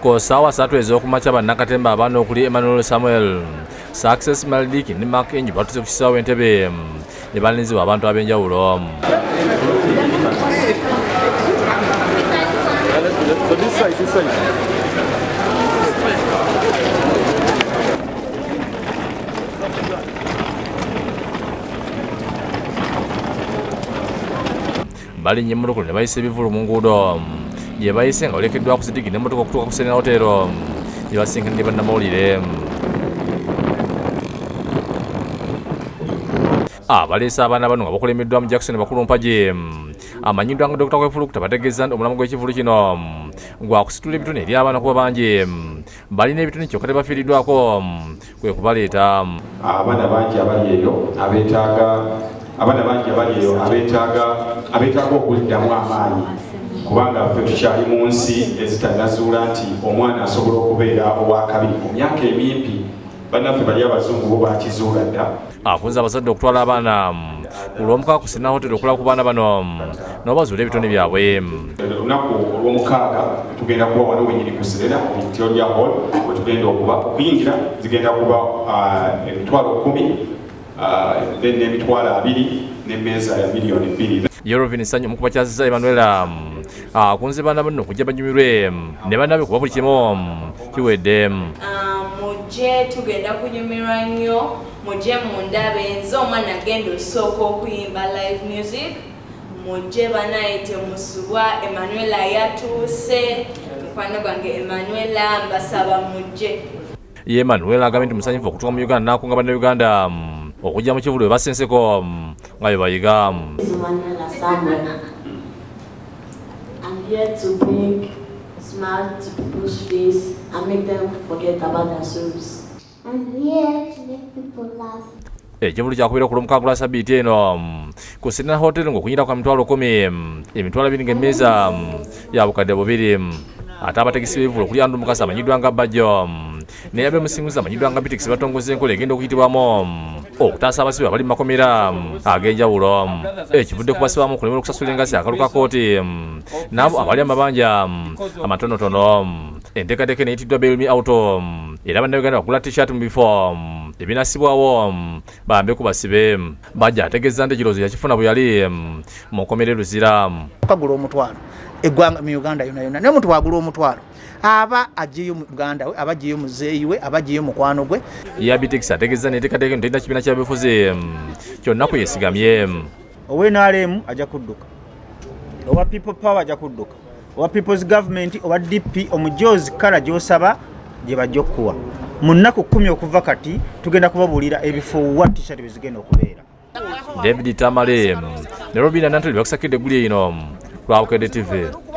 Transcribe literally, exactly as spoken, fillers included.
ko sawa satu ez'okumakya bannakatemba abaana okuli Emmanuel Samuel, Success Maldiki ne Mark Enju batuze ku kisaawe Entebbe ne balinzibwa abantu ab'enjawulo. So this side, this side. Bali nyemulukulu ne bayise ebivulu mu nguudo gye bayise nga olekeddwa ku Sidiki n'emmotoka okutuuka ku Serena Hotel gye basinkanidde bannamawulire. Abaleese abaana bano nga bakulembeddwa mu Jackson Bakulumpagi amanyiddwa nga Dokita Kwefulukuta bategeeza nti omulamu gw'ekivulu kino gwakusitula ebitone eri abaana kuba bangi balina ebitone kyokka tebafiiriddwako kwe kubaleeta. Abaana bangi abali eyo abeetaaga abaana bangi abali eyo abeetaaga abeetaaga okuliddamu amaanyi kubanga ffe tukyali mu nsi ezitanazuula nti omwana asobola okubeera owakabiri mu myaka emimpi. Bannaffe bali abazungu bo bakizuula dda. Afunza abazadde okutwala abaana ku lw'omukaaga ku Serena Hotel okulaba ku baana bano n'obazuula ebitone byabwe. Olunaku olw'omukaaga tugenda kuba wano wenyini ku Serena mu Victoria Hall we tugenda okuba okuyingira zigenda kuba emitwalo kumi then n'emitwalo abiri n'emmeeza ya miliyoni bbiri. Yerovin Sanyu omu ku bakyazizza Emmanuel akunze baana bano okujja banyumirwe ne bannabe kuba buli kimu kiwedde. Mujje tugenda kunyumirwa nnyo, mujje mundabe nze omwana agenda osooka okuyimba live music, mujje banaayite musubwa Emmanuel yatuuse, mukwano gwange Emmanuel mbasaba mujje. Ye Emmanuel agambye nti musanyufu okutuuka mu Uganda n'akunga bannayuganda okujja mu kivulu we basenseko nga bye bayiga. I'm here to bring smile to people's face and make them forget about their sorrows. I'm here to make people laugh. Ekivulu kyakubeera ku lw'omukaaga lwa Sabbiiti eno ku Serena Hotel ng'okunyira kwa mitwalo kumi emitwalo abiri ng'emmeeza ya bukadde bubiri. Ate abategesi b'ebivulu okuli Andrew Mukasa amanyiddwa nga Bajjo ne Abe Musinguzi amanyiddwa nga Bitix batongoza enkola egenda okuyitibwamu okutaasa abasibe abali mu makomera ag'enjawulo. Ekivudde ku basibe abamu okulemera okusasula engassi akalu ka kooti n'abo abali amabanja amatonotono. Enteekateeka neeyitiddwa Bail Me Out era bannayuganda bagula t-shirt mu bifo ebinassibwawo bambe ku basibe. Bajja ategeeza nti ekirowoozo yakifuna bwe yali mu nkomera e Luzira. Okagula omutwalo eggwanga mu Uganda yonna yonna naye omuntu bwagula omutwalo aba agiyeyo mu Uganda we aba agiyeyo muzeeyi we aba agiyeyo mukwano gwe. Ye Bitix ategeeza n'enteekateeka eno terina kibiina kya byobufuzi kyonna kwe yeesigamye. Owa N R M ajja kudduka, owa People Power ajja kudduka, owa People's Government, owa D P, omujoozi kala gy'osaba gye bajja okuwa. Mu nnaku kkumi okuva kati tugenda kubabuulira ebifo wa t-shirt bwe zigenda okubeera. David Tamale ne Robina Nantoli bakusakidde egguli eno lwa Bukedde T V.